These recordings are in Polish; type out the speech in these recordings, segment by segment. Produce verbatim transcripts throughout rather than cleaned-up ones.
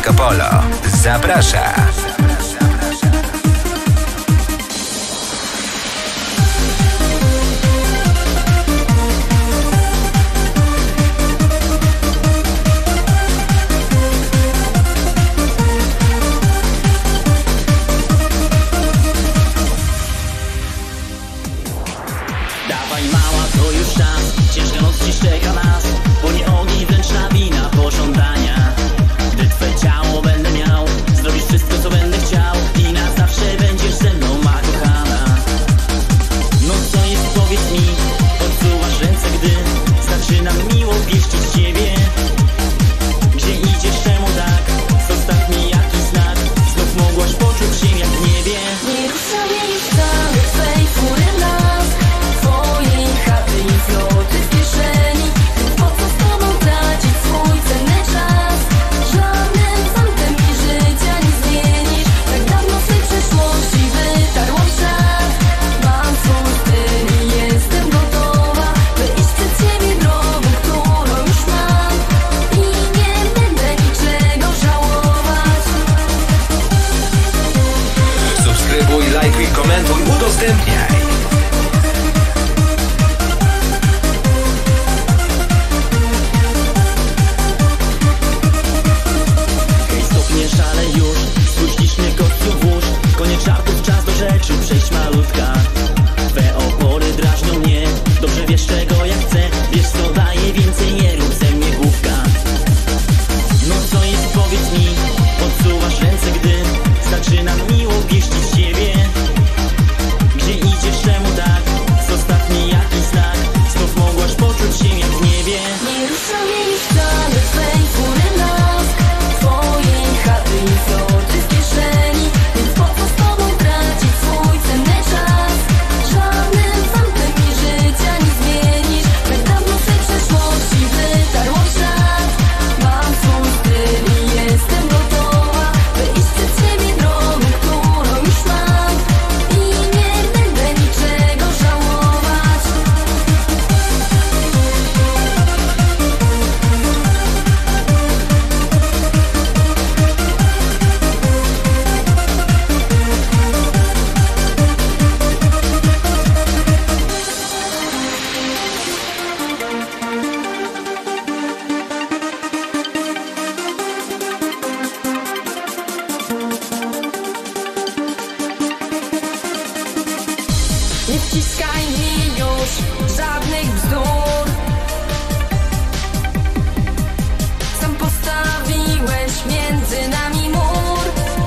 Disco Polo zaprasza. Dawaj mała, to już czas, ciężka noc dziś czeka nas, bo nie ogień, wręcz nawina pożądania. Gdy twe ciało będę miał, zrobisz wszystko, co będę chciał i na zawsze będziesz ze mną, ma kochana. No co jest, powiedz mi, odsuwasz ręce, gdy zaczynam miło pieszczyć ciebie. Gdzie idziesz, czemu tak? Zostaw mi jakiś znak, znów mogłaś poczuć się jak w niebie. Nie ruszaj mnie już wcale, twej fury blask, twojej chaty i floty w kieszeni. Po co z tobą tracić swój cenny czas? Żadnym fantem mi życia nie zmienisz. Tak dawno w tej przeszłości wytarłam ślad. Mam swój styl i jestem gotowa, by iść przed siebie drogą, którą już mam. I nie będę niczego żałować. Subskrybuj, lajkuj, komentuj, udostępniaj. Hej, stop, nie szalej już, spuścisz mnie kościół włóż. Koniec żartów, czas do rzeczy, przejść malutka. Twe opory drażnią mnie, dobrze wiesz czego ja chcę. Wiesz co daje więcej, nie rób ze mnie głupka. No co jest, powiedz mi, odsuwasz ręce, gdy zaczynam miło pieścić ciebie. Gdzie idziesz, czemu tak? Zostaw mi jakiś znak, znów mogłaś poczuć się jak w niebie. Nie ruszaj mnie już wcale, twej fury blask, twojej chaty i floty w kieszeni. Więc po co z tobą tracić swój cenny czas? Żadnym fantem mi życia nie zmienisz. Tak dawno w tej przeszłości wytarłam ślad. Mam swój styl i jestem gotowa, by iść przed siebie drogą, którą już mam. I nie będę niczego żałować. Nie wciskaj mi już żadnych bzdur. Sam postawiłeś między nami mur.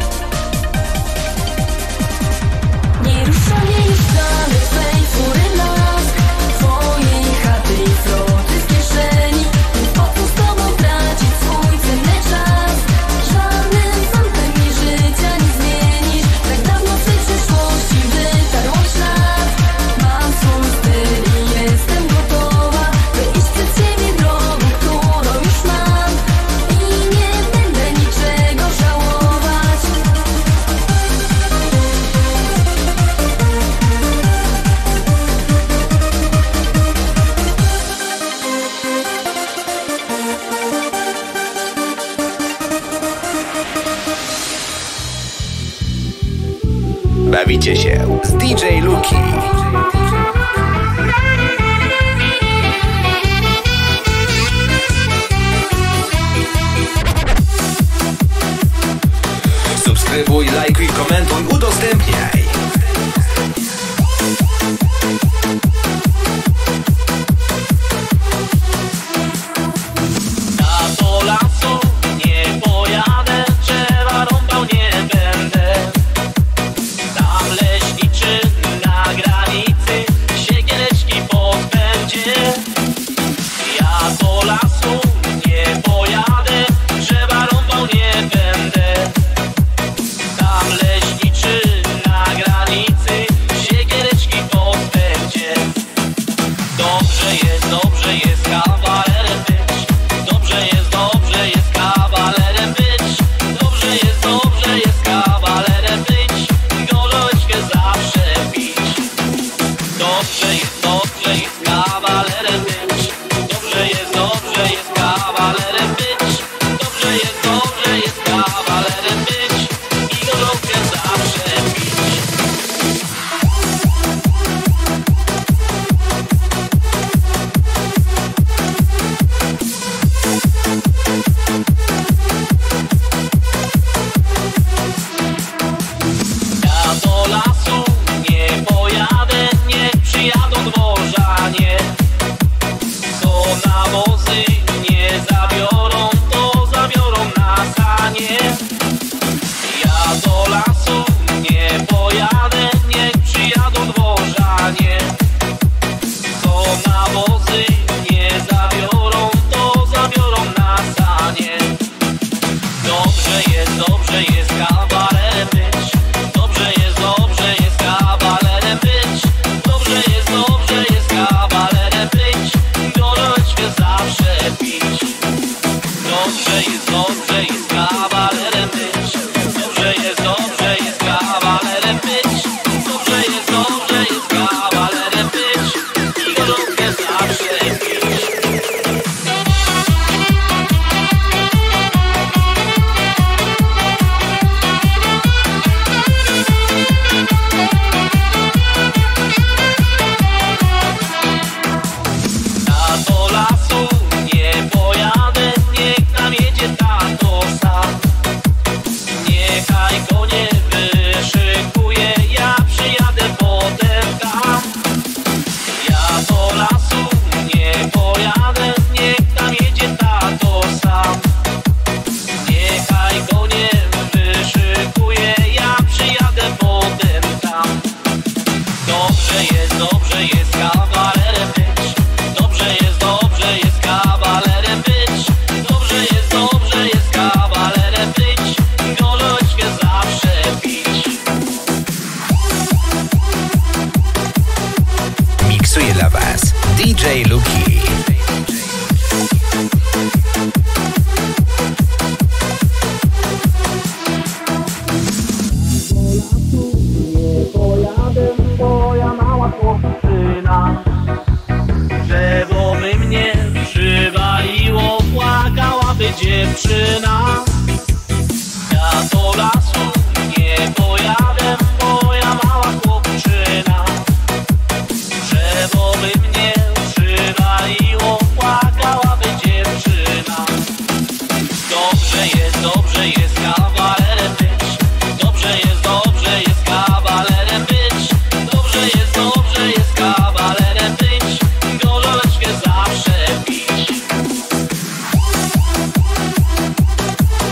Nie ruszaj mnie już dalej, twej fury blask, twojej chaty i floty w kieszeni. Więc po co z tobą tracić swój cenny czas? Żadnym fantem mi życia nie zmienisz. Tak dawno w tej przeszłości wytarłam ślad. Mam swój styl i jestem gotowa, by iść przed siebie drogą, którą już mam. I nie będę niczego żałować. Bawicie się z D J Luki. Subskrybuj, lajkuj, komentuj, udostępniaj. Na to lasu nie pojadę, drzewa rąbał nie będę. Tam leśniczy na granicy, siekiereczki pozbędzie. Ja do lasu nie pojadę, drzewa rąbał nie będę. Tam leśniczy na podwożanie. To nawozy nie zabiorą, to zabiorą na sanie. Ja do lasu nie pojadę, niech przyjadą dworzanie. To nawozy nie zabiorą, to zabiorą na sanie. Dobrze jest, dobrze jest kawalerem być. Dobrze jest, dobrze jest kawalerem być. Dobrze jest, dobrze jest kawalerem być. Gorączkę zawsze pić. Dobrze jest, dobrze jest kawalerem być. Dobrze jest, dobrze jest kawalerem być. Dobrze jest, dobrze jest kawalerem być. I gorączkę zawsze pić. Ja do lasu nie pojadę, niech tam jedzie tato sam. Niechaj go nie wyszykuje, ja przyjadę potem tam. Ja do lasu nie pojadę, niech tam jedzie tato sam. Niechaj go nie wyszykuje, ja przyjadę potem tam. Dobrze jest, dobrze jest kawalerem być. Dobrze jest, dobrze jest kawalerem być. Dobrze jest, dobrze jest kawalerem być. Gorączkę zawsze pić. Miksuje dla Was D J Luki. Pojadę, moja mała chłopczyna. Drzewo by mnie przywaliło, płakałaby dziewczyna. Ja do lasu nie pojadę, moja mała chłopczyna. Drzewo by mnie przywaliło, płakałaby dziewczyna. Dobrze jest, dobrze jest kawalerem być. Dobrze jest, dobrze jest kawalerem być. Dobrze jest, dobrze jest kawalerem być. Gorączkę zawsze pić.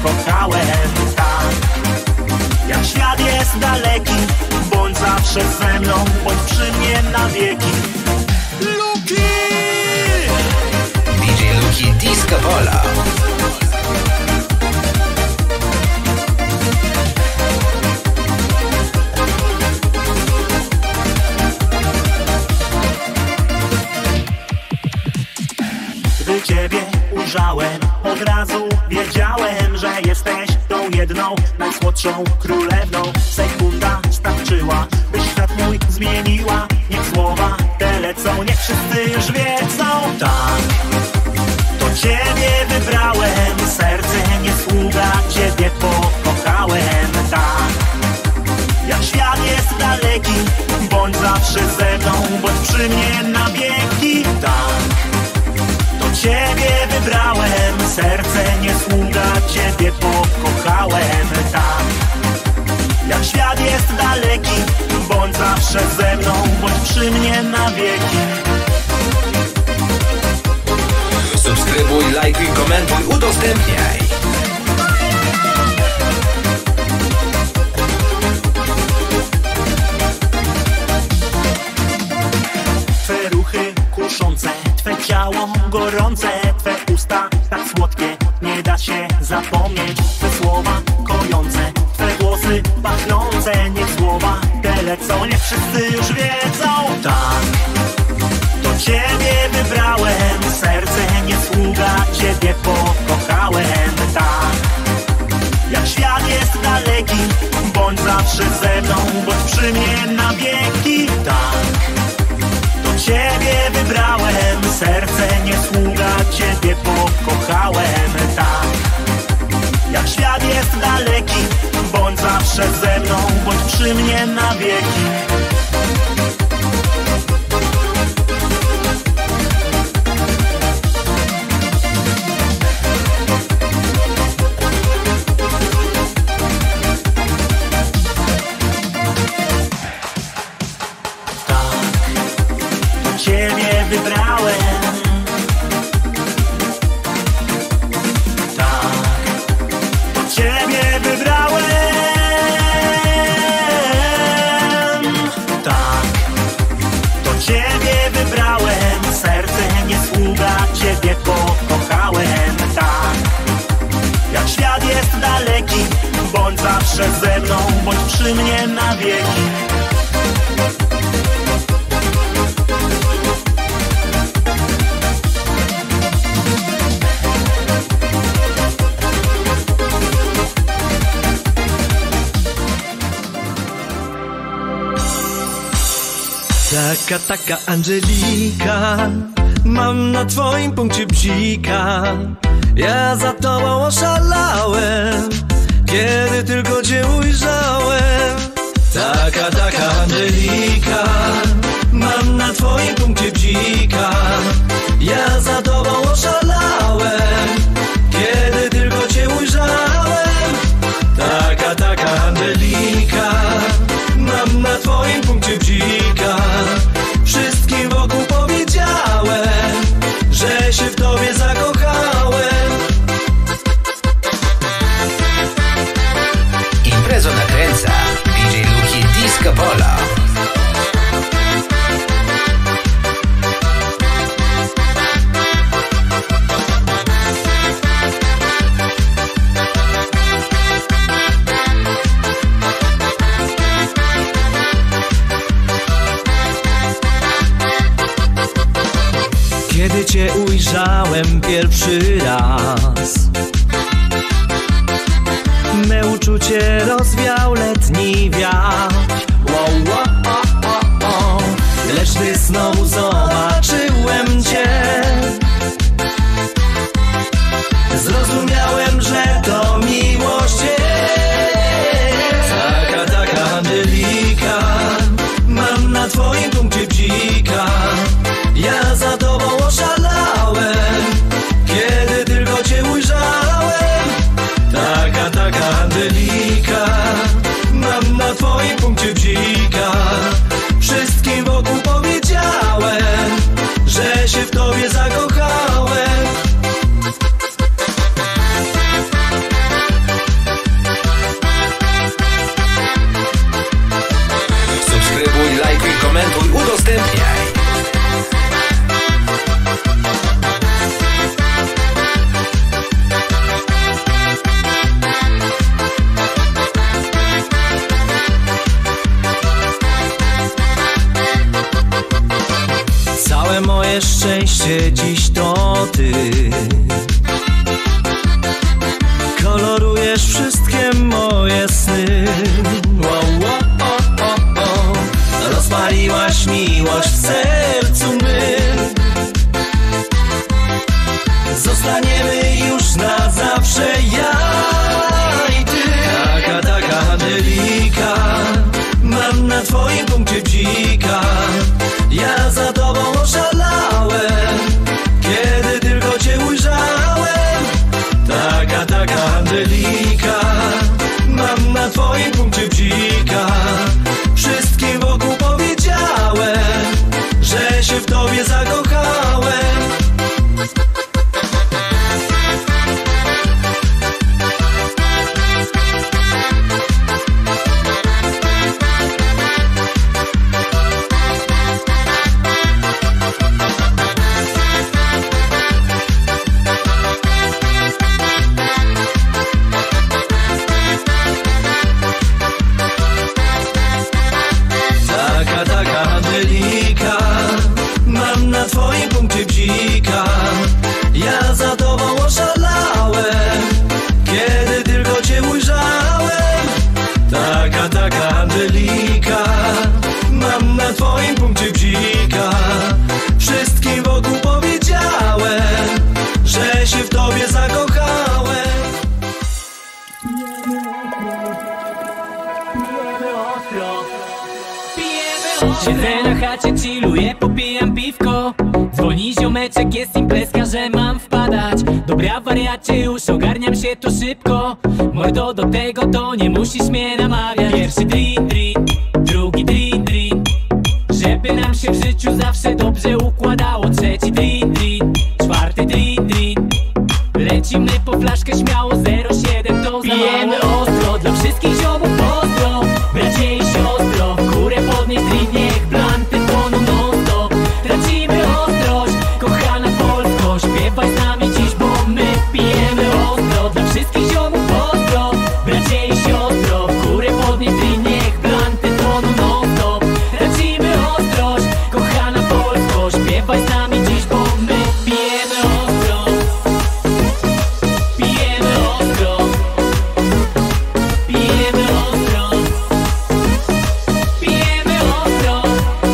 pokochałem, tak. Jak świat jest daleki, bądź zawsze ze mną, bądź przy mnie na wieki. Luki! D J Luki Disco Polo. Gdy ciebie ujrzałem, od razu wiedziałem, że jesteś tą jedną, najsłodszą królewną. Sekunda starczyła, by świat mój zmieniła. Niech słowa te lecą, niech wszyscy już wiedzą. Tak, to ciebie wybrałem, serce nie sługa, ciebie pokochałem. Tak, jak świat jest daleki, bądź zawsze ze mną, bądź przy mnie na wieki. Tak, ciebie wybrałem, serce nie sługa, ciebie pokochałem, tak. Jak świat jest daleki, bądź zawsze ze mną, bądź przy mnie na wieki. Subskrybuj, lajkuj, komentuj, udostępniaj. Twe ruchy kuszące, twe ciało gorące, twe usta tak słodkie, nie da się zapomnieć. Twe słowa kojące, twe głosy pachnące, niech słowa te lecą, niech wszyscy już wiedzą. Tak, to ciebie wybrałem, serce nie sługa, ciebie pokochałem. Tak, jak świat jest daleki, bądź zawsze ze mną, bądź przy mnie na wieki. Tak, ciebie wybrałem, serce nie sługa, ciebie pokochałem, tak. Jak świat jest daleki, bądź zawsze ze mną, bądź przy mnie na wieki. Ciebie wybrałem, tak, to ciebie wybrałem, tak, to ciebie wybrałem, serce nie sługa, ciebie pokochałem, tak. Jak świat jest daleki, bądź zawsze ze mną, bądź przy mnie na wieki. Taka, taka Angelika, mam na twoim punkcie bzika. Ja za tobą oszalałem, kiedy tylko cię ujrzałem. Taka, taka Angelika, mam na twoim punkcie bzika. Ja za tobą oszalałem, kiedy tylko cię ujrzałem. Taka, taka Angelika, mam na twoim punkcie bzika. Wszystkim wokół powiedziałem, że się w tobie zakochałem. Imprezo nakręca D J Luki Disco Polo. Kiedy cię ujrzałem pierwszy raz, me uczucie rozwiał letni wiatr. Wow, wow, oh, oh, oh. Lecz ty znowu zobaczyłem cię. Zrozumiałem, że to miłość jest. Taka, taka Angelika, mam na twoim punkcie bzika. Ja za tobą oszalałem, kiedy cię dziś to ty. Kolorujesz wszystkie moje sny. Wow, wow, o, o, o. Rozpaliłaś miłość w sercu mym. Zostaniemy już na zawsze, ja i ty. Taka, taka Angelika, mam na twoim punkcie bzika. Ja za tobą oszalałem, kiedy tylko cię ujrzałem. Taka, taka Angelika, mam na twoim punkcie bzika. Wszystkim wokół powiedziałem, że się w tobie zakochałem. Ja za tobą oszalałem, kiedy tylko cię ujrzałem. Taka, taka Angelika, mam na twoim punkcie bzika. Wszystkim wokół powiedziałem, że się w tobie zakochałem. Siedzę na chacie, chilluję, popijam piwko. Dzwoni ziomeczek, jest imprezka, że mam wpadać. Dobra wariacie, już ogarniam się to szybko. Mordo, do tego to nie musisz mnie namawiać. Pierwszy drin, drin, drugi drin, drin, żeby nam się w życiu zawsze dobrze układało. Trzeci drin, drin, czwarty drin, drin, lecimy po flaszkę śmiało. Zero siedem to za mało. Pijemy ostro, dla wszystkich ziomów pozdro. Bracie i siostro, w górę podnieś drin, niech blanty płoną non stop. Tracimy ostrość, kochana Polsko, śpiewaj z nami dziś, bo my pijemy ostro. Dla wszystkich ziomów pozdro. Bracie i siostro, w górę podnieś drin, niech blanty płoną non stop. Tracimy ostrość, kochana Polsko, śpiewaj z nami dziś, bo my pijemy ostro. Pijemy ostro. Pijemy ostro. Pijemy ostro.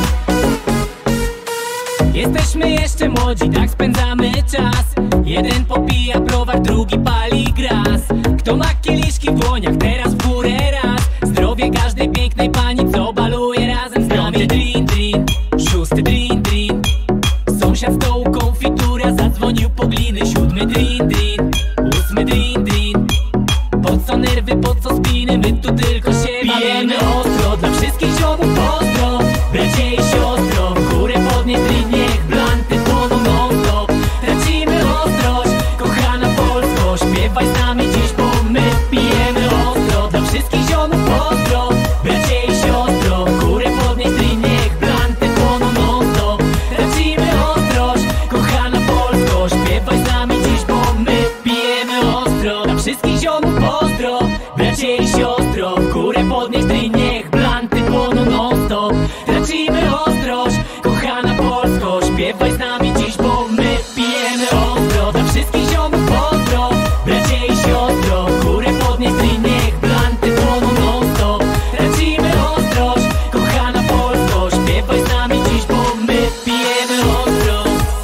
Jesteśmy jeszcze młodzi, tak spędzamy czas. Jeden popija browar, drugi pali gras. Kto ma kieliszki w dłoniach, teraz w górę raz. Zdrowie każdej pięknej pani, co baluje razem z nami. Drin, drin, szósty drin, drin, sąsiad stołu konfitura zadzwonił po gliny. Siódmy drin, drin, ósmy drin, drin, po co nerwy, po co spiny, my tu tylko się bawimy ostro. Dla wszystkich ziomów pozdro. Bracie i siostro, w górę podnieś drin, niech blanty płoną non stop. Tracimy ostrość, kochana Polsko, śpiewaj z nami dziś, bo my pijemy ostro. Dla wszystkich ziomów pozdro. Bracie i siostro, w górę podnieś drin, niech blanty płoną non stop. Tracimy ostrość, kochana Polsko, śpiewaj z nami dziś, bo my pijemy ostro. Dla wszystkich ziomów pozdro. Bracie i siostro, w górę podnieś drin, niech blanty płoną non stop. Tracimy ostrość, kochana Polsko, śpiewaj z nami dziś, bo my pijemy ostro. Dla wszystkich ziomów pozdro. Bracie i siostro, w górę podnieś drin, niech blanty płoną non stop. Tracimy ostrość, kochana Polsko, śpiewaj z nami dziś, bo my pijemy ostro.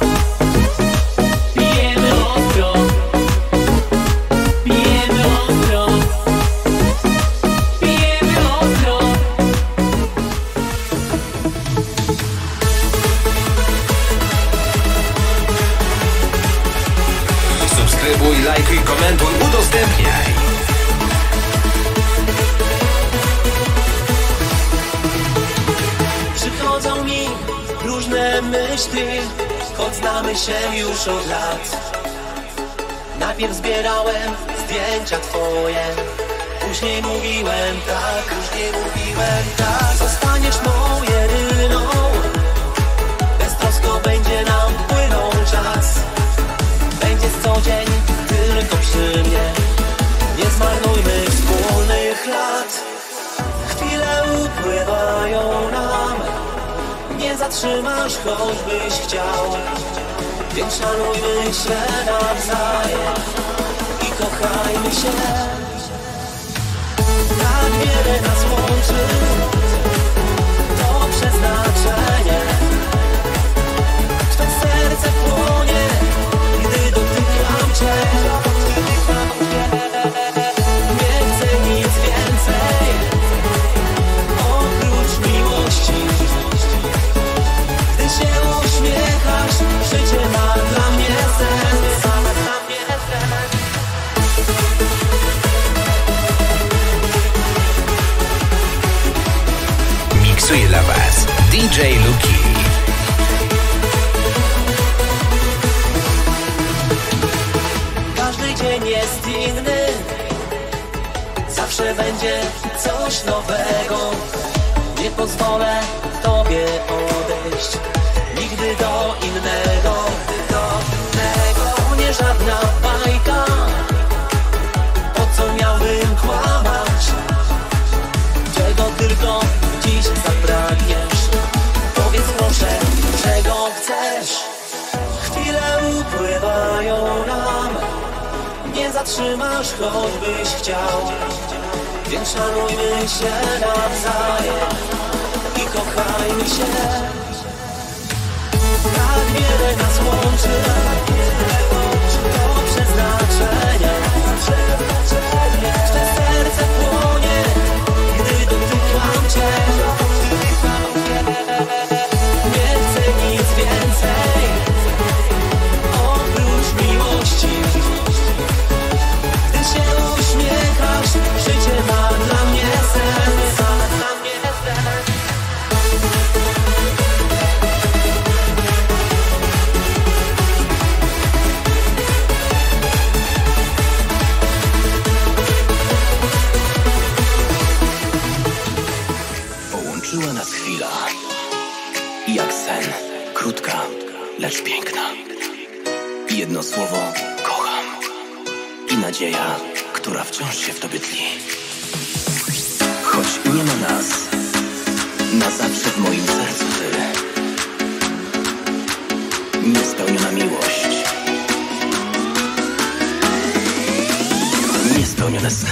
Pijemy ostro. Pijemy ostro. Pijemy ostro. Subskrybuj, lajkuj, komentuj, udostępniaj. Przychodzą mi różne myśli, choć znamy się już od lat. Najpierw zbierałem zdjęcia twoje, później mówiłem tak, później mówiłem tak. Zostaniesz moją jedyną, beztrosko będzie nam płynął czas. Będziesz co dzień tylko przy mnie, nie zmarnujmy wspólnych lat. Chwile upływają nam, nie zatrzymasz, choćbyś chciał. Więc szanujmy się nawzajem i kochajmy się. Tak wiele nas łączy, to przeznaczenie. Twe serce płonie, gdy dotykam cię. Nie chcę nic więcej oprócz miłości. Gdy się uśmiechasz, życie ma dla mnie sens. Miksuje dla Was D J Luki. Każdy dzień jest inny, zawsze będzie coś nowego. Nie pozwolę Tobie odejść nigdy do innego, do innego. To nie żadna bajka, po co miałbym kłamać? Czego tylko dziś zapragniesz? Powiedz proszę, czego chcesz? Chwile upływają nam, nie zatrzymasz, choćbyś chciał. Więc szanujmy się nawzajem i kochajmy się. Tak wiele nas łączy, to przeznaczenie. Twe serce płonie, gdy dotykam cię. Nie chcę nic więcej oprócz miłości. Gdy się uśmiechasz, życie ma dla mnie sens. Dla mnie sens. Połączyła nas chwila, jak sen, krótka, lecz piękna. Jedno słowo, kocham, i nadzieja, która wciąż się w tobie tli. Choć nie ma nas, na zawsze w moim sercu ty. Niespełniona miłość, niespełnione sny.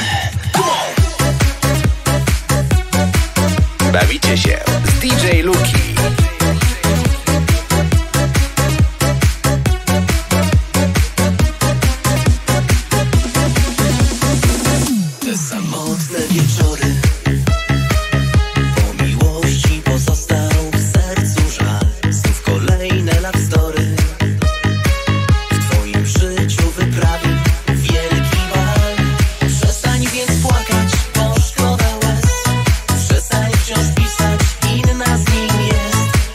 Bawicie się z D J Luki. Te samotne wieczory, po miłości pozostał w sercu żal. Znów kolejne love story w twoim życiu wyprawi wielki bal. Przestań więc płakać, bo szkoda łez. Przestań wciąż pisać, inna z nim jest.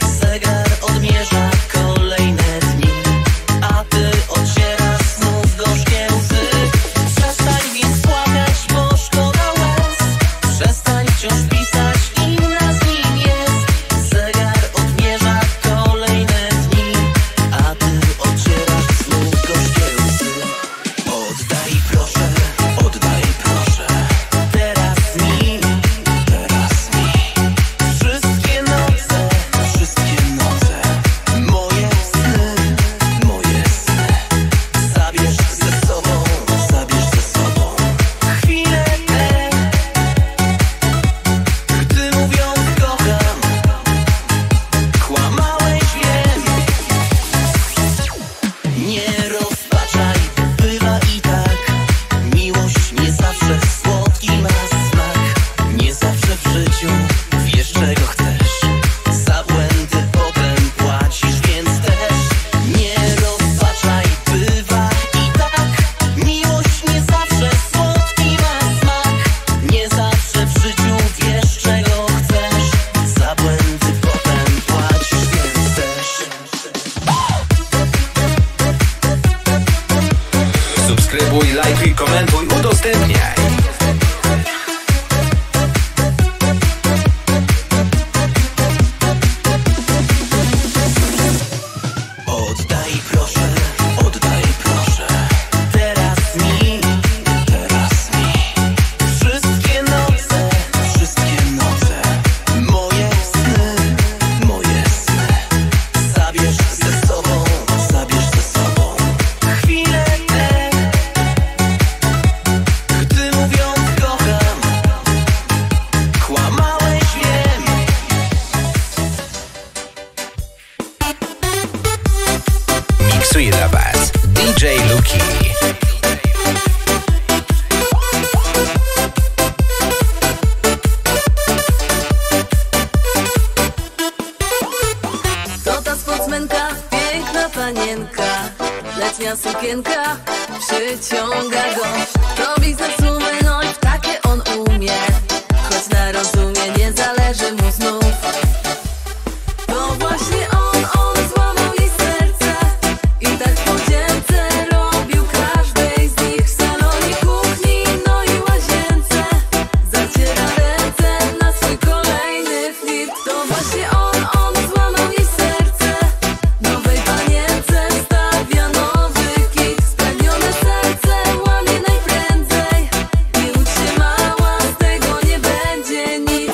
okienka przyciąga go. Robi zepsuły, no i w takie on umie, choć na rozumie nie zależy mu znów. To właśnie on, on złamał jej serce i tak po dzielce robił każdej z nich w salonie, kuchni, no i łazience. Zaciera ręce na swój kolejny flirt. To właśnie on, on złamał jej serce, nowej panience stawia nowy kit. Spragnione serce łamie najprędzej, nie łudź się mała, z tego nie będzie nic.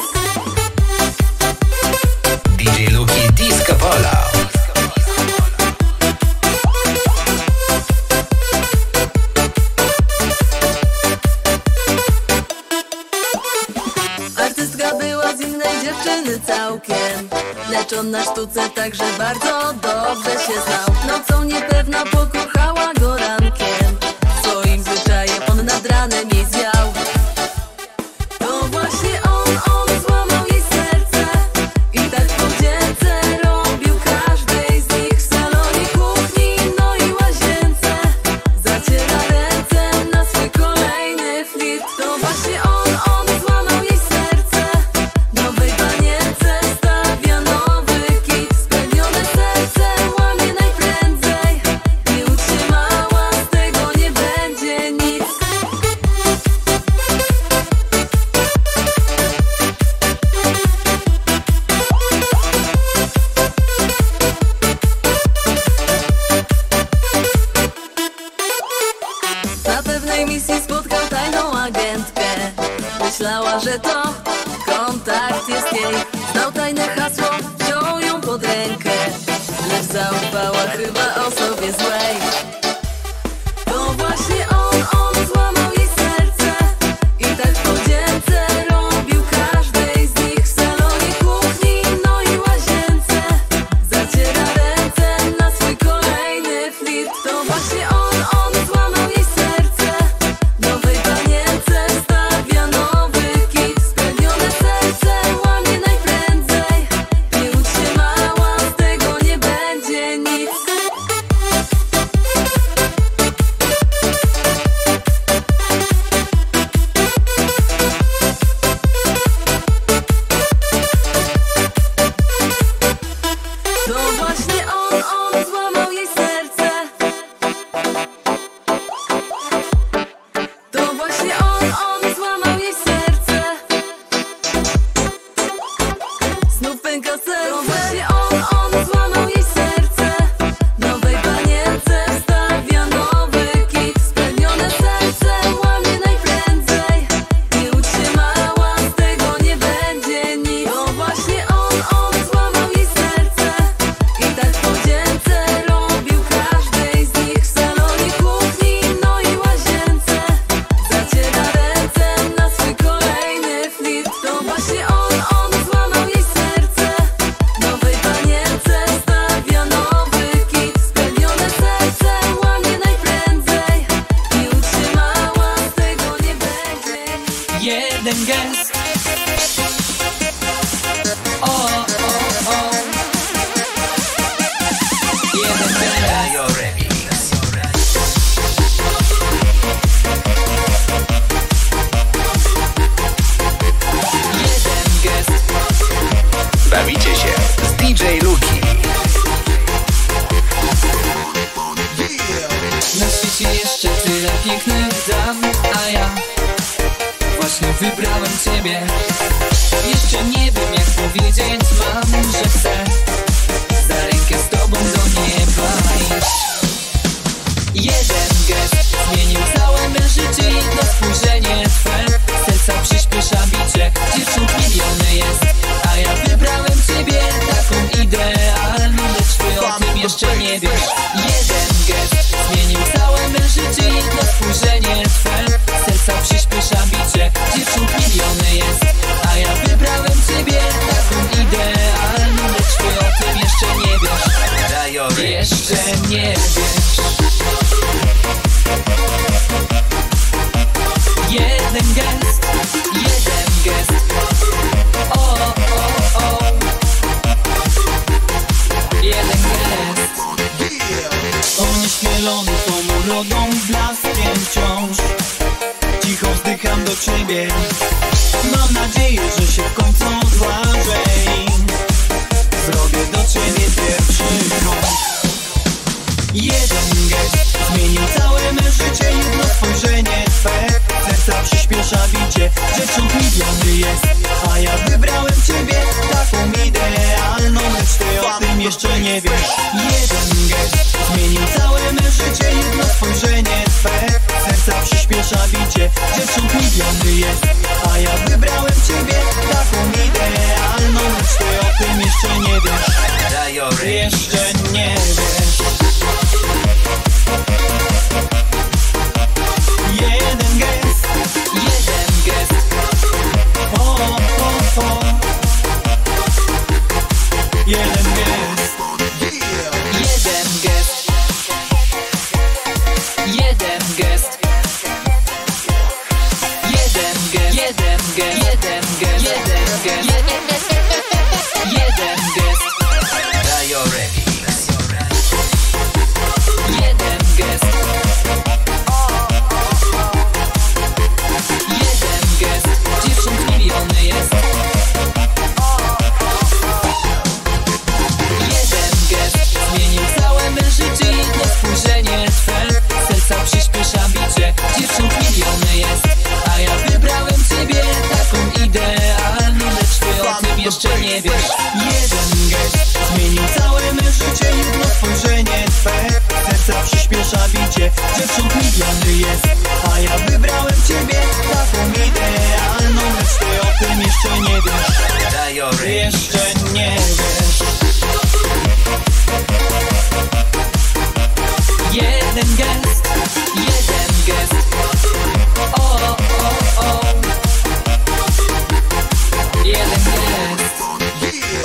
D J Luki Disco Polo. Artystka była z innej dziewczyny całkiem, lecz on na sztuce także bardzo dobrze się znał. Nocą niepewna pokochała go rankiem, swoim zwyczajem on nad ranem jej zwiał. To właśnie on, on złamał jej serce i tak po dzielce robił każdej z nich w salonie, kuchni, no i łazience. Zaciera ręce na swój kolejny flirt. To właśnie on, on złamał jej serce, nowej panience stawia nowy kit. Spragnione serce łamie najprędzej, nie łudź się mała, z tego nie będzie nic. Na pewnej misji spotkał tajną agentkę, myślała, że to kontakt jest jej. Znał tajne hasło, wziął ją pod rękę, lecz zaufała chyba osobie złej. To właśnie on, on złamał jej serce i tak po dzielce robił każdej z nich w salonie, kuchni, no i łazience. Zaciera ręce na swój kolejny flirt. To właśnie on, on złamał jej serce, nowej panience stawia nowy kit. Spragnione serce łamie najprędzej, nie łudź się mała, z tego nie będzie nic. To właśnie on, on złamał jej serce. To właśnie on, on złamał jej serce. Znów pęka serce. To właśnie on, on złamał jej serce, nowej panience stawia nowy kit. Spragnione serce łamie najprędzej, nie łudź się mała, z tego nie będzie nic. To właśnie on, on złamał jej serce i tak po dzielce robił każdej z nich w salonie, kuchni, no i łazience. Zaciera ręce na swój kolejny flirt. To właśnie on, on złamał jej serce, nowej panience stawia nowy kit. Spragnione serce łamie najprędzej, nie łudź się mała, z tego nie będzie nic. Jeden gest. O, o, o. Jeden gest. Radio Remix. Jeden gest. Bawicie się z D J Luki. Na świecie jeszcze tyle pięknych dam, a ja właśnie wybrałem ciebie. Jeszcze nie wiem, jak powiedzieć mam, że chcę za rękę z tobą do nieba iść. Jeden gest zmienił całe me życie, jedno spojrzenie twe, serca przyspiesza bicie. Dziewcząt miliony jest, a ja wybrałem ciebie, taką idealną, lecz ty o tym jeszcze nie wiesz. Jeden gest zmienił całe me życie, jedno spojrzenie twe, serca przyspiesza bicie. Dziewcząt miliony jest, a ja wybrałem ciebie, taką idealną, lecz ty o tym jeszcze nie wiesz. Radio Remix. Jeszcze nie wiesz. nagrodą, blaskiem wciąż. Cicho wzdycham do ciebie. Mam nadzieję, że się w końcu odważę i zrobię do ciebie pierwszy krok. Jeden gest zmienił całe me życie, jedno spojrzenie twe. Serca przyspiesza bicie, dziewcząt miliony jest, a ja wybrałem ciebie, taką idealną, lecz ty o tym jeszcze nie wiesz. Jeden gest zmienił całe me życie, jedno spojrzenie twe. Serca przyspiesza bicie, dziewcząt miliony jest, a ja wybrałem ciebie, taką idealną, lecz ty o tym jeszcze nie wiesz. Jeszcze nie wiesz. Jeden gest, jeden gest. O, o, o. Jeden gest. Jeden gest. Jeden gest. Jeden gest. Jeden gest. Jeden gest. Jeden gest. Jeden gest. Jeden gest. Jeden gest. Dziewcząt miliony jest. Jeden gest zmienił całe me życie, jedno spojrzenie twe. Serca przyspiesza bicie, dziewcząt miliony jest, a ja wybrałem ciebie, taką idealną, lecz ty o tym jeszcze nie wiesz. Jeden gest zmienił całe me życie, jedno spojrzenie twe. Serca przyspiesza bicie, dziewcząt miliony jest, a ja wybrałem ciebie, taką idealną, lecz ty o tym jeszcze nie wiesz. Jeszcze nie wiesz. Jeden gest, jeden gest. O, o, o. Jeden gest.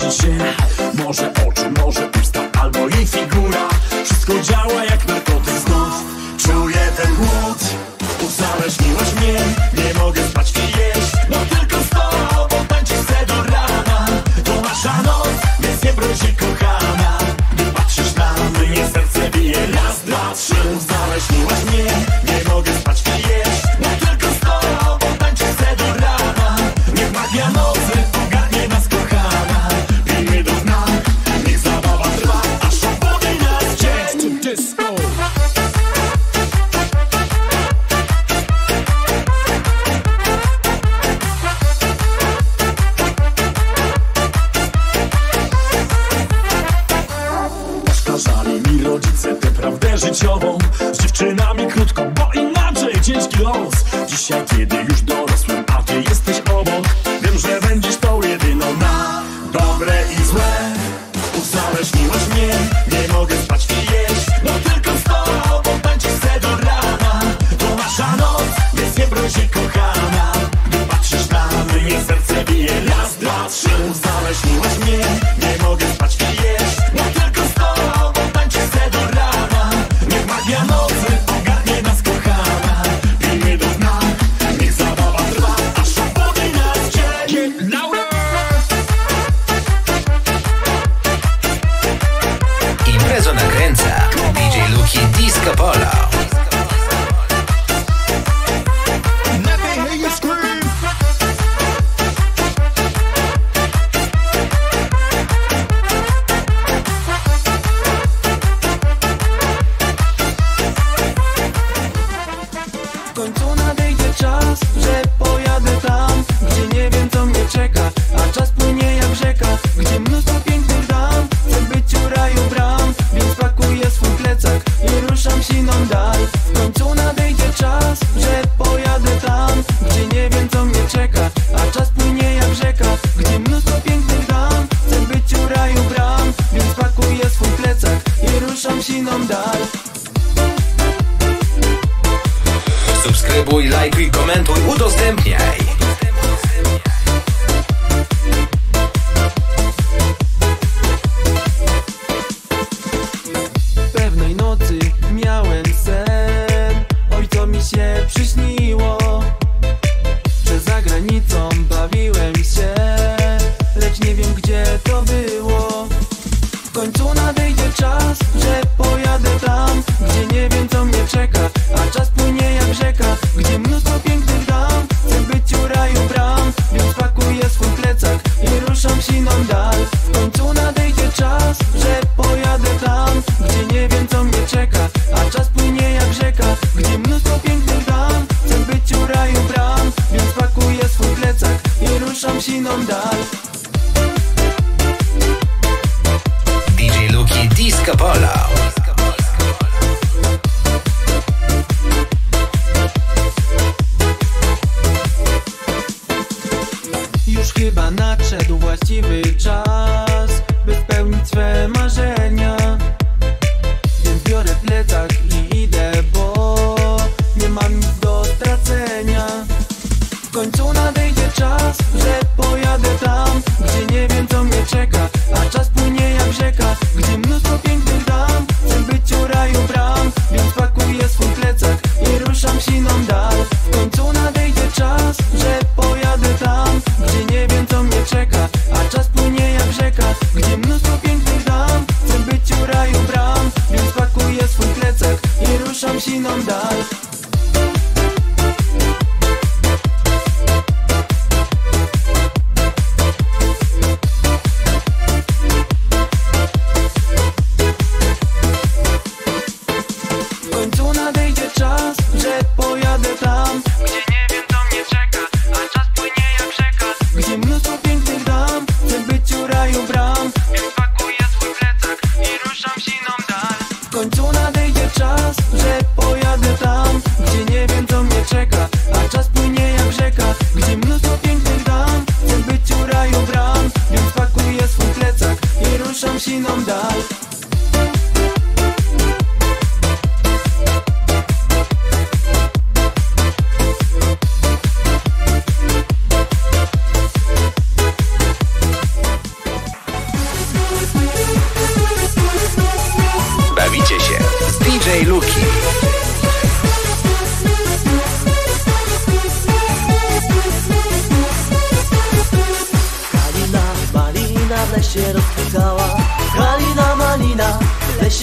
różni się. Może oczy, może usta, albo jej figura. Wszystko działa jak narkotyk. Znów czuję ten głód. Uzależniłaś mnie, nie mogę spać i jeść. No tylko z tobą tańczyć chcę do rana. To nasza noc, więc nie broń się kochana. Gdy patrzysz na mnie, serce bije raz, dwa, trzy. Uzależniłaś mnie, nie mogę spać i jeść. No tylko z tobą tańczyć chcę do rana. Niech magia nocy ogarnie nas kochana. Pijmy do dna, niech zabawa trwa, aż opowiem nas dzień. Disco. Powtarzali mi rodzice tę prawdę życiową. Z dziewczynami krótko, bo inaczej ciężki los. Dzisiaj kiedy już dorosłem, a ty jesteś obok, wiem, że będziesz tą jedyną na dobre i złe. Uzależniłaś mnie, nie mogę spać i jeść. No tylko z tobą tańczyć chcę do rana. To nasza noc, więc nie broń się kochana. Gdy patrzysz na mnie, serce bije raz, dwa, trzy. Uzależniłaś mnie, nie mogę spać i jeść. No tylko z tobą tańczyć chcę do rana. Niech magia nocy ogarnie nas kochana. Pijmy do dna, niech zabawa trwa, aż opowiem nas dzień. Get louder! Imprezę nakręca D J Luki Disco Polo. W końcu nadejdzie czas, że pojadę tam, gdzie nie wiem co mnie czeka, a czas płynie jak rzeka, gdzie mnóstwo pięknych dam. Chcę być u raju bram, więc pakuję swój plecak i ruszam siną dal. W końcu nadejdzie czas, że pojadę tam, gdzie nie wiem co mnie czeka, a czas płynie jak rzeka, gdzie mnóstwo pięknych dam. Chcę być u raju bram, więc pakuję swój plecak i ruszam siną dal. Subskrybuj, lajkuj, komentuj, udostępniaj. Pewnej nocy miałem sen, oj co mi się przyśniło, że za granicą bawiłem się, lecz nie wiem gdzie to było. W końcu nadejdzie czas, że pojadę tam, gdzie nie wiem co mnie czeka, a czas płynie jak rzeka, gdzie mnóstwo pięknych dam. Chcę być u raju bram, więc pakuję swój plecak i ruszam siną dal. W końcu nadejdzie czas, że pojadę tam, gdzie nie wiem co mnie czeka, a czas płynie jak rzeka, gdzie mnóstwo pięknych dam. Chcę być u raju bram, więc pakuję swój plecak i ruszam siną dal. D J Luki Disco Polo. Już chyba nadszedł właściwy czas, by spełnić swe marzenia. Więc biorę plecak i idę, bo nie mam nic do stracenia. W końcu nadejdzie czas, że pojadę tam, gdzie nie wiem co mnie czeka, a czas płynie jak rzeka, gdzie mnóstwo pięknych dam. Chcę być u raju bram, więc pakuję swój plecak i ruszam siną dal. W końcu nadejdzie czas, że pojadę tam, gdzie nie wiem co mnie czeka, a czas płynie jak rzeka, gdzie mnóstwo pięknych dam. Chcę być u raju bram, więc pakuję swój plecak i ruszam siną dal. W końcu nadejdzie czas, że pojadę tam, gdzie nie wiem co mnie czeka, a czas płynie jak rzeka, gdzie mnóstwo pięknych dam. Chcę być u raju bram, więc pakuję swój plecak i ruszam siną dal. W końcu nadejdzie czas, że pojadę tam, gdzie nie wiem co mnie czeka, a czas płynie jak rzeka, gdzie mnóstwo pięknych dam. Chcę być u raju bram, więc pakuję swój plecak i ruszam siną dal.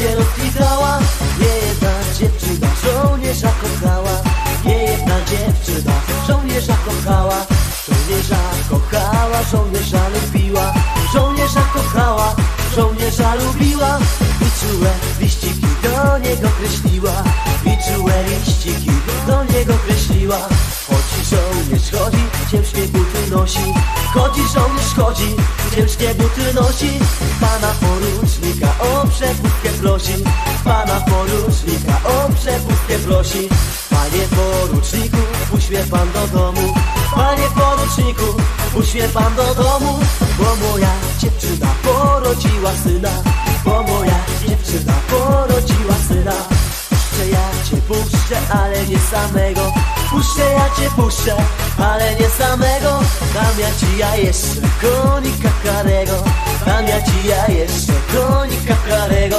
się rozkwitała. Niejedna dziewczyna żołnierza kochała. Niejedna dziewczyna żołnierza kochała. Żołnierza kochała, żołnierza lubiła. Żołnierza kochała, żołnierza lubiła. I czułe liściki do niego kreśliła. I czułe liściki do niego kreśliła. Chodzi żołnierz, chodzi, ciężkie buty nosi. Chodzi żołnierz, chodzi, ciężkie buty nosi. Pana porucznika o przepustkę prosi. Pana porucznika o przepustkę prosi. Panie poruczniku, puść mnie pan do domu. Panie poruczniku, puść mnie pan do domu. Bo moja dziewczyna porodziła syna. Bo moja dziewczyna porodziła syna. Puszczę ja cię puszczę, ale nie samego. Puszczę ja cię puszczę, ale nie samego. Dam ja ci ja jeszcze konika karego. Dam ja ci ja jeszcze konika karego.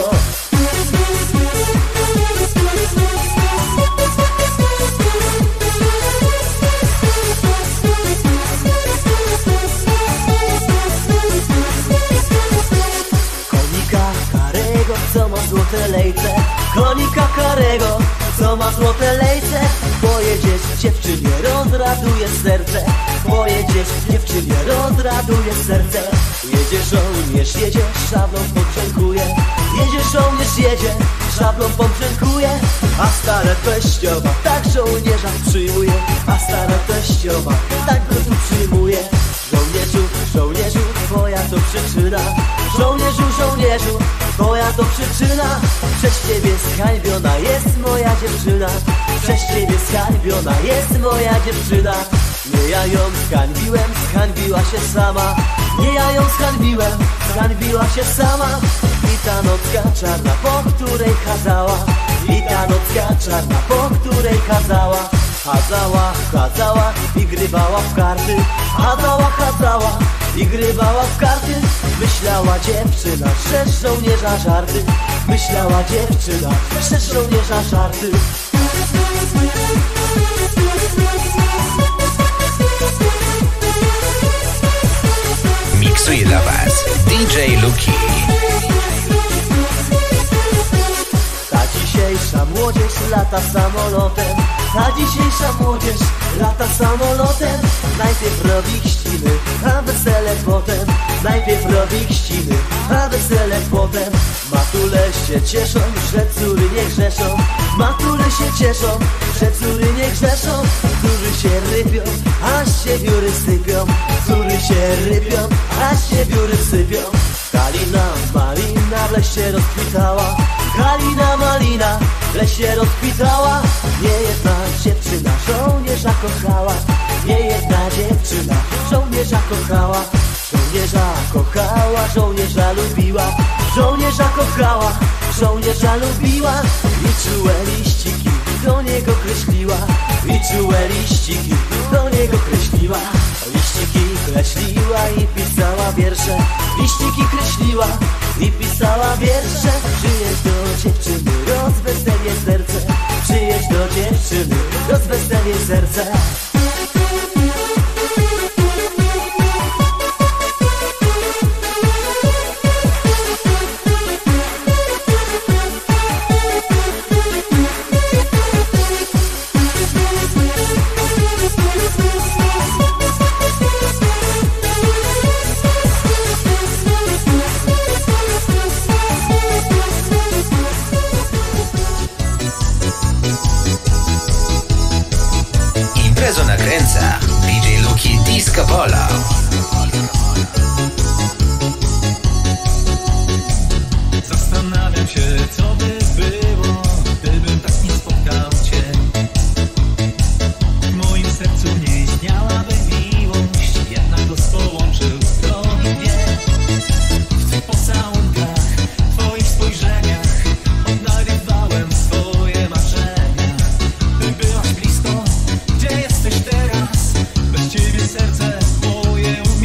Konika karego, co ma złote lejce. Konika karego, co ma złote lejce. Pojedziesz dziewczynie, rozraduje serce. Pojedziesz dziewczynie, rozraduje serce. Jedzie żołnierz, jedzie, szablą poprzękuje. Jedzie żołnierz, jedzie, szablą poprzękuje. A stara teściowa tak żołnierza przyjmuje. A stara teściowa tak go tu przyjmuje. Żołnierzu, żołnierzu, twoja to przyczyna. Żołnierzu, żołnierzu, twoja to przyczyna. Przez ciebie zhańbiona jest moja dziewczyna. Przez ciebie zhańbiona jest moja dziewczyna. Nie ja ją zhańbiłem, zhańbiła się sama. Nie ja ją zhańbiłem, zhańbiła się sama. I ta nocka czarna, po której chadzała. I ta nocka czarna, po której chadzała. Chadzała, chadzała i grywała w karty. Chadzała, chadzała i grywała w karty. Myślała dziewczyna, że z żołnierza żarty. Myślała dziewczyna, że z żołnierza żarty. Miksuje dla was D J Luki. Ta dzisiejsza młodzież lata samolotem. Ta dzisiejsza młodzież lata samolotem. Najpierw robi chrzciny, a wesele potem. Najpierw robi chrzciny, a wesele potem. Matule się cieszą, że córy nie grzeszą. Matule się cieszą, że córy nie grzeszą. Córy się rypią, aż się wióry sypią. Córy się rypią, aż się wióry sypią. Kalina, malina w lesie rozkwitała. Kalina, malina w lesie rozkwitała. Niejedna dziewczyna żołnierza kochała. Niejedna dziewczyna żołnierza kochała. Żołnierza kochała, żołnierza lubiła. Żołnierza kochała, żołnierza lubiła. I czułe liściki do niego kreśliła. I czułe liściki do niego kreśliła. Liściki kreśliła i pisała wiersze. Liściki kreśliła i pisała wiersze. Przyjedź do dziewczyny, rozwesel jej serce. Przyjedź do dziewczyny, rozwesel jej serce. Imprezę nakręca D J Luki Disco Polo. Zastanawiam się, co by było, gdybym tak nie spotkał cię. W moim sercu nie istniałaby miłość, jednak los połączył drogi dwie. W tych pocałunkach, twoich spojrzeniach odnagrywałem swoje marzenia. Ty byłaś blisko, gdzie jesteś teraz? Bez ciebie serce moje umie.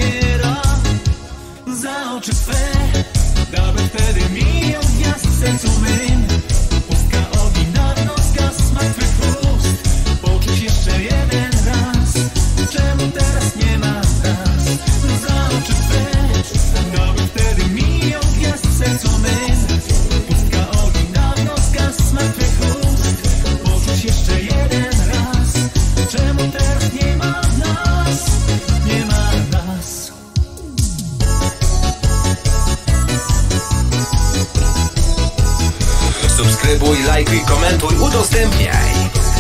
komentuj, udostępniaj.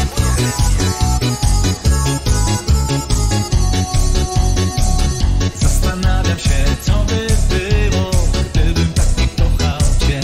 Zastanawiam się, co by było, gdybym tak nie kochał cię.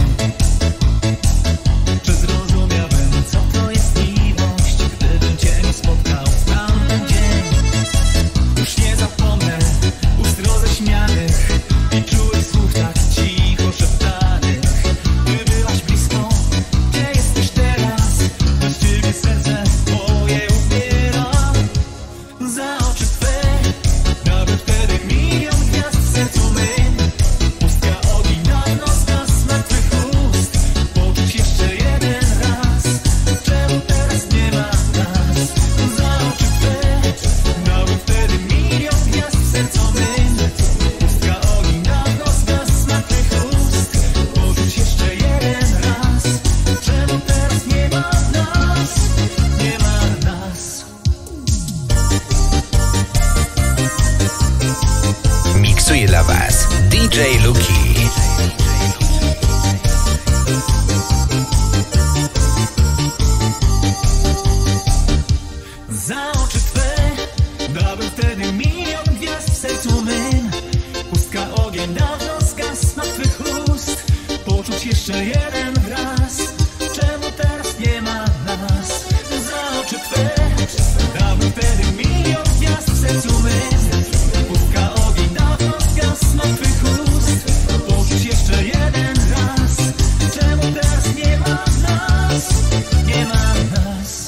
Czy zrozumiałbym, co to jest miłość, gdybym cię nie spotkał w tamten dzień. Już nie zapomnę ust roześmianych i czułych słów tak cicho szeptanych. Ty byłaś blisko, gdzie jesteś teraz? Bez ciebie serce moje umiera. Za oczy twe, nawet wtedy milion gwiazd w sercu mym. Pustka ogień dawno zgasł na twych ust. Poczuć jeszcze jeden raz, czemu teraz nie ma nas? Za oczy twe, nawet wtedy milion gwiazd w sercu mym. Pustka ogień dawno zgasł na twych ust. Poczuć jeszcze jeden raz, czemu teraz nie ma nas? Nie ma nas. Miksuje dla Was D J Luki. Za oczy twe, dałbym wtedy milion gwiazd w sercu mym. Pustka ogień dawno zgasł na twych ust. Poczuć jeszcze jeden raz, czemu teraz nie ma nas? Za oczy twe, dałbym wtedy milion gwiazd w sercu mym. Pustka ogień dawno zgasł na twych ust. Poczuć jeszcze jeden raz, czemu teraz nie ma nas? Nie ma nas.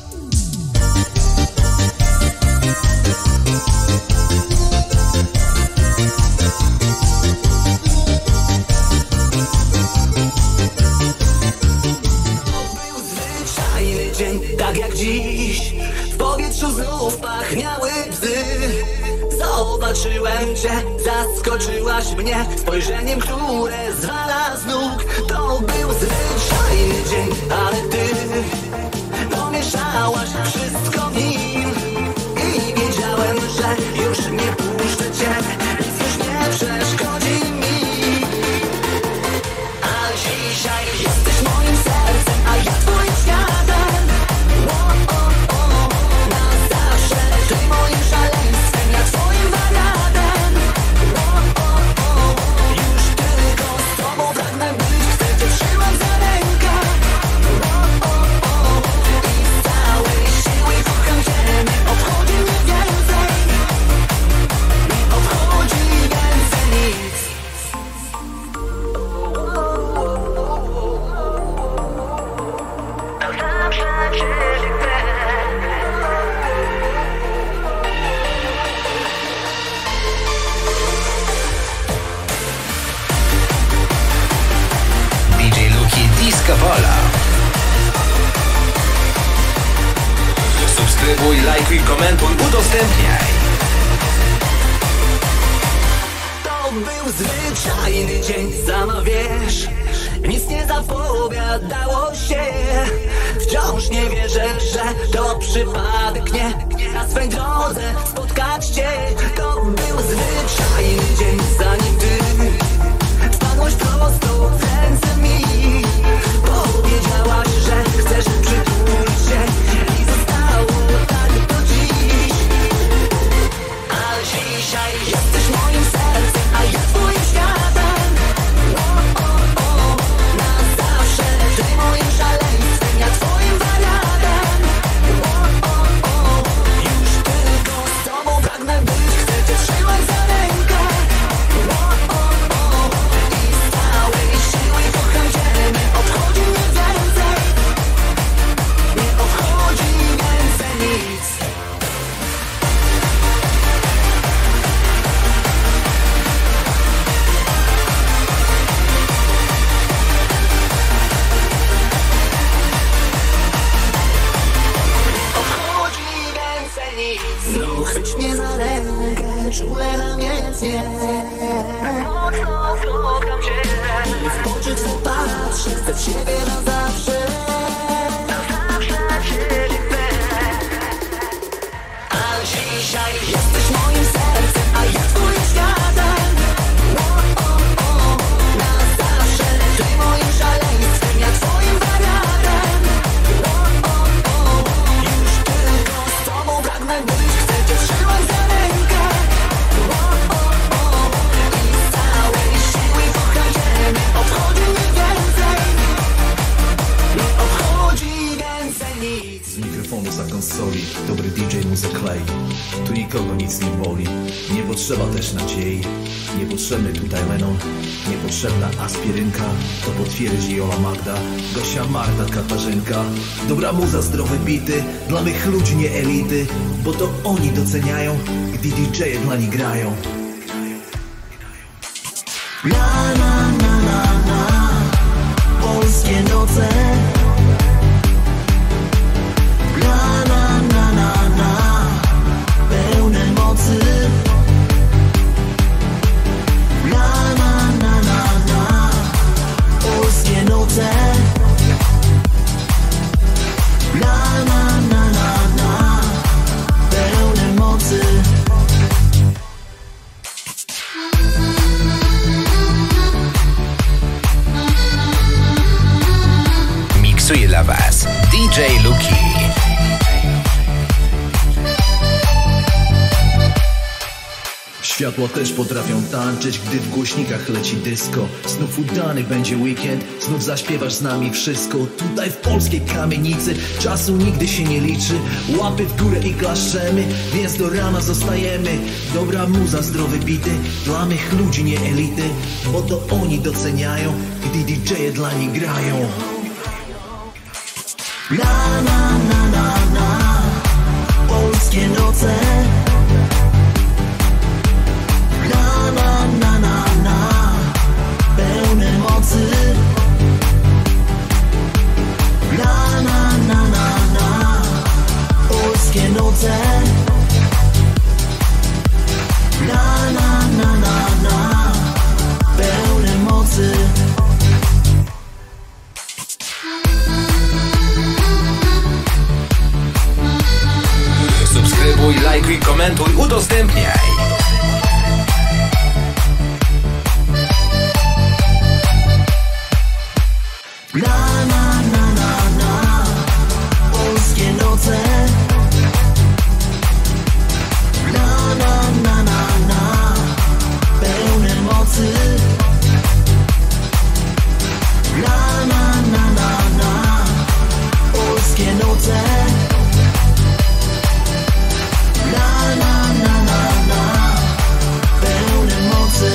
Zwyczajny dzień, tak jak dziś. W powietrzu znów pachniały bzy. Zobaczyłem cię, zaskoczyłaś mnie spojrzeniem, które zwala z nóg. To był zwyczajny dzień, ale ty pomieszałaś wszystko w nim. I wiedziałem, że już nie puszczę cię, nic już nie przeszkodzi mi. A dzisiaj jesteś moim sercem, a ja twoim światem. O, o, o, na zawsze ty moim szaleństwem, ja twoim wariatem. O, o, o, już tylko z tobą pragnę być, chcę cię trzymać za rękę. O, o, o, i z całej siły kocham cię, nie obchodzi mnie więcej. Nie obchodzi więcej nic. D J Luki Disco Polo. Subskrybuj, lajkuj, komentuj, udostępniaj. To był zwyczajny dzień, sama wiesz. Nic nie zapowiadało się. Wciąż nie wierzę, że to przypadek, nie. Na swej drodze spotkać cię. To był zwyczajny dzień, zanim ty wpadłaś prosto w ręce mi. Powiedziałaś, że chcesz przytulić się i zostało tak do dziś. A dzisiaj jesteś moim sercem, a ja twoim światem. O, o, o, na zawsze ty moim szaleństwem, ja twoim wariatem. O, o, o, już tylko z tobą pragnę być, chcę cię trzymać za rękę. O, o, o, i z całej siły kocham cię, nie obchodzi mnie więcej. Nie obchodzi więcej nic. Obchodzi więcej nic. Znów chwyć mnie za rękę, czule namiętnie. Mocno kocham cię. I w oczy twe patrzę, chcę ciebie na zawsze. Na zawsze ciebie chcę. A dzisiaj jesteś moim sercem, a ja twoim światem. O, o, o, na zawsze ty moim szaleństwem, ja twoim wariatem. mikrofonu za konsoli, dobry D J mu zaklei. Tu nikogo nic nie boli, nie potrzeba też nadziei. Niepotrzebny tutaj Lennon, niepotrzebna aspirynka. To potwierdzi Jola Magda, Gosia Marta Katarzynka. Dobra muza, zdrowe bity, dla mych ludzi nie elity, bo to oni doceniają, gdy D J-e dla nich grają. Na na na na na polskie noce. Na na na na na pełne mocy. Na na na na na polskie noce. Na na na na na pełne mocy. Miksuje dla Was D J Luki. Światła też potrafią tańczyć, gdy w głośnikach leci disco. Znów udany będzie weekend, znów zaśpiewasz z nami wszystko. Tutaj w polskiej kamienicy czasu nigdy się nie liczy. Łapy w górę i klaszczemy, więc do rana zostajemy. Dobra muza, zdrowe bity, dla mych ludzi nie elity, bo to oni doceniają, gdy D J-e dla nich grają. Na na na na na polskie noce. Na na na na na pełne mocy. Na na na na na polskie noce. Na na na na na pełne mocy. Subskrybuj, lajkuj, komentuj, udostępniaj. Na na na na na polskie noce. Na na na na na pełne mocy. Na na na na na polskie noce. Na na na na na pełne mocy.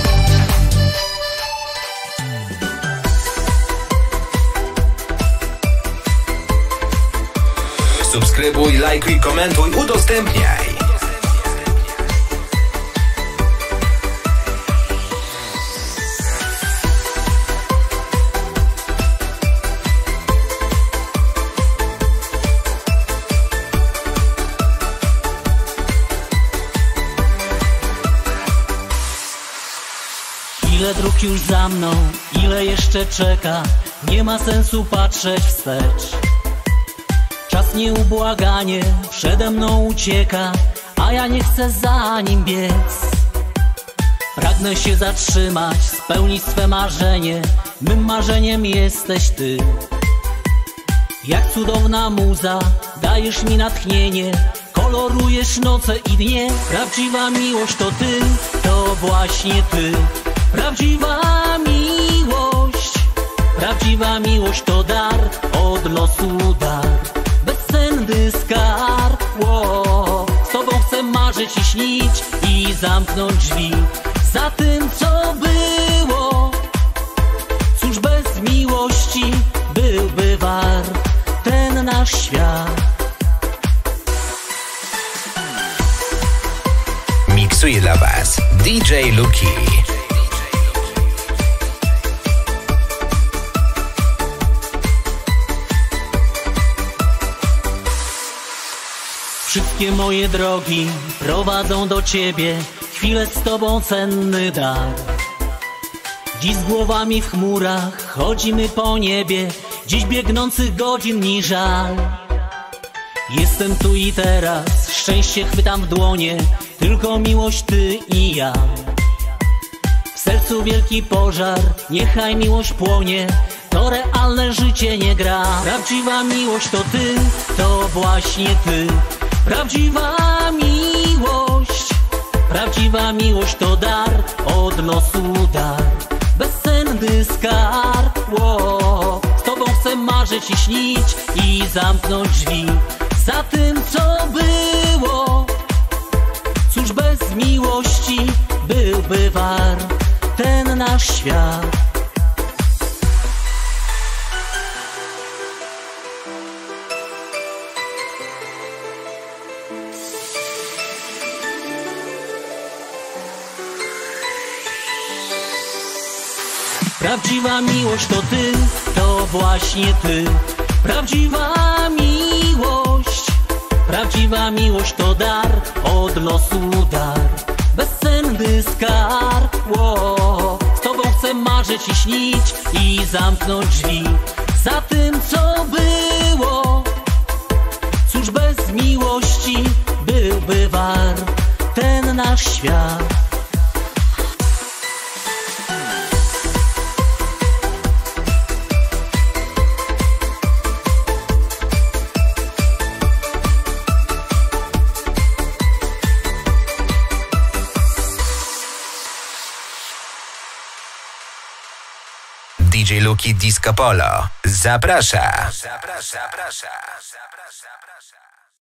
Subskrybuj, lajkuj, komentuj, udostępniaj. Ile dróg już za mną, ile jeszcze czeka, nie ma sensu patrzeć wstecz. Czas nieubłaganie przede mną ucieka, a ja nie chcę za nim biec. Pragnę się zatrzymać, spełnić swe marzenie, mym marzeniem jesteś ty. Jak cudowna muza, dajesz mi natchnienie, kolorujesz noce i dnie. Prawdziwa miłość to ty, to właśnie ty. Prawdziwa miłość, prawdziwa miłość to dar, od losu dar, bezcenny skarb. Ło, z tobą chcę marzyć i śnić i zamknąć drzwi za tym, co było. Cóż bez miłości byłby wart ten nasz świat. Miksuje dla Was D J Luki. Wszystkie moje drogi prowadzą do ciebie, chwilę z tobą cenny dar. Dziś z głowami w chmurach chodzimy po niebie, dziś biegnących godzin mi żal. Jestem tu i teraz, szczęście chwytam w dłonie, tylko miłość ty i ja. W sercu wielki pożar, niechaj miłość płonie, to realne życie nie gra. Prawdziwa miłość to ty, to właśnie ty. Prawdziwa miłość, prawdziwa miłość to dar, od losu dar, bezcenny skarb. Ło, z tobą chcę marzyć i śnić i zamknąć drzwi za tym, co było. Cóż bez miłości byłby wart ten nasz świat. Prawdziwa miłość to ty, to właśnie ty. Prawdziwa miłość, prawdziwa miłość to dar, od losu dar, bezcenny skarb. Ło, z tobą chcę marzyć i śnić i zamknąć drzwi za tym, co było. Cóż bez miłości byłby wart ten nasz świat. D J Luki Disco Polo zaprasza. Zaprasza, zaprasza, zaprasza, zaprasza.